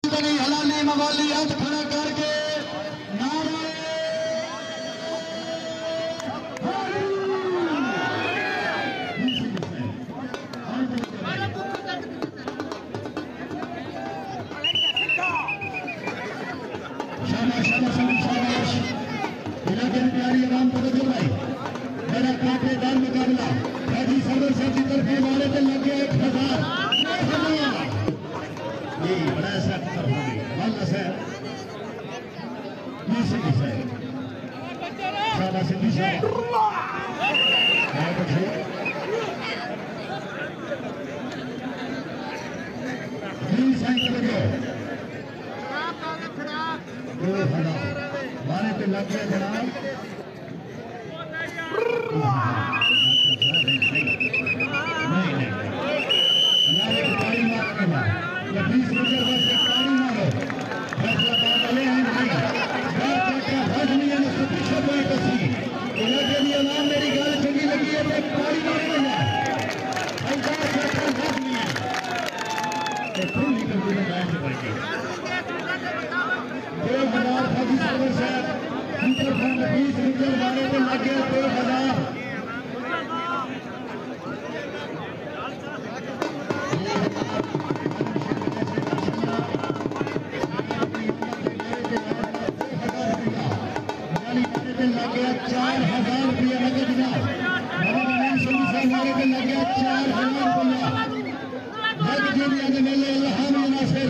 नहीं हलाली मवाली हाथ खड़ा करके नारे शाबाश शाबाश शाबाश इलाके की प्यारी आवाम को देखो भाई मेरा कांटेदार मुकाबला हाजी सरवर साहब की तरफ मारे तो लग गया 1000 ये बड़ा ऐसा वाला से ये से शाबाश सिंधी शाबाश प्लीज साइन कर दो मारे पे लग गया जनाब मेरी गल चंगी लगी है हाजी सरवर साहब मारे पे लग गया 2000 लग गया 4000 रुपया नगद जनाब मारे पे लग गया 4000 रुपया लग दुनिया के मेले इल्हाम नासिर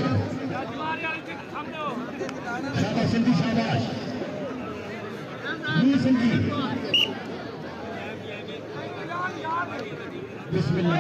शाबाश सिंधी शाबाश सिंधी बिस्मिल्लाह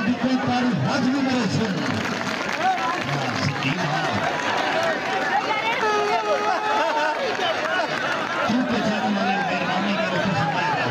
दिखे पर हज भी मेरे सुन चूंकि जाने वाले मेहरबानी का रुख सुनाएगा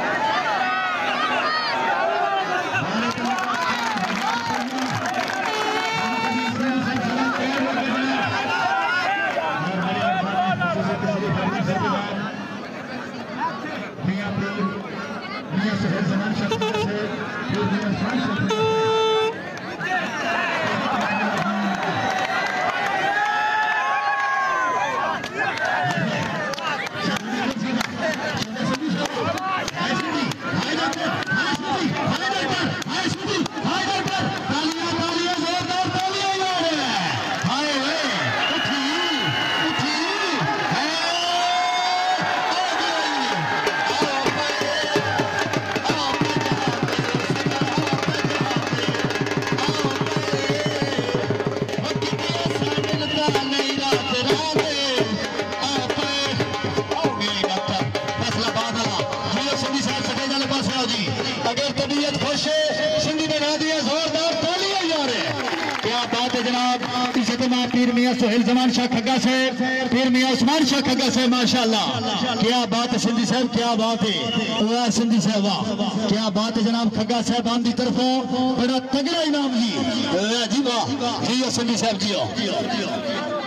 अगर तबीयत खुश है सिंधी बना दिया जोरदार तालियां यार क्या बात है जनाब इज्जतमा पीर मियां सुहेल जमान शाह खग्गा से पीर मियां उस्मान शाह खग्गा से माशाल्लाह क्या बात है सिंधी साहब क्या बात है वाह सिंधी साहब वाह क्या बात है जनाब खग्गा साहबान की तरफों बड़ा तगड़ा इनाम जी वाह जी सिंधी साहब जी